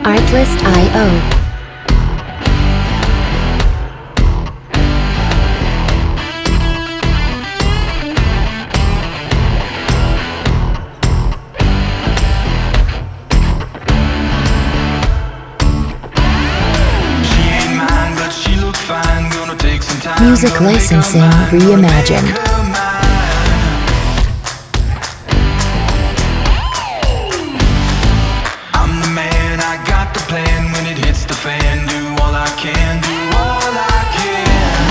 Artlist.io. Music licensing reimagined. I'm the man, I got the plan. When it hits the fan, do all I can, do all I can.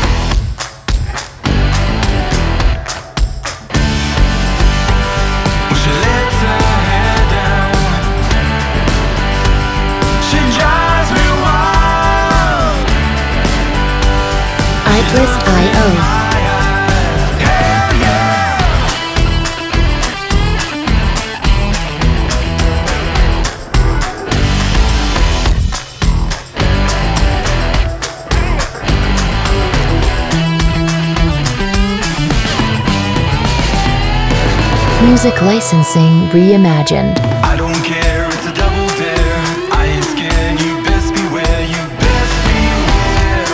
Well, she lets her hair down. She drives me wild. Artlist.io. Music licensing reimagined. I don't care, it's a double dare. I ain't scared, you best beware, you best beware.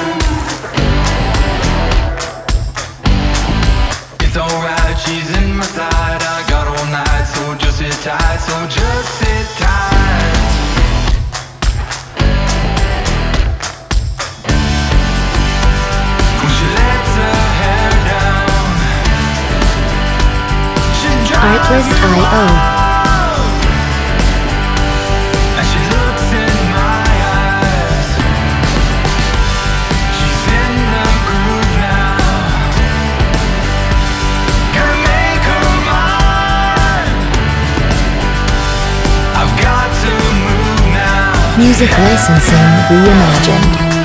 It's alright, she's in my side. I got all night, so just sit tight, so just sit tight. When she lets her hair down, she drives Artlist.io. and she looks in my eyes. She's in the groove now. Gonna make her mine. I've got to move now. Music licensing reimagined.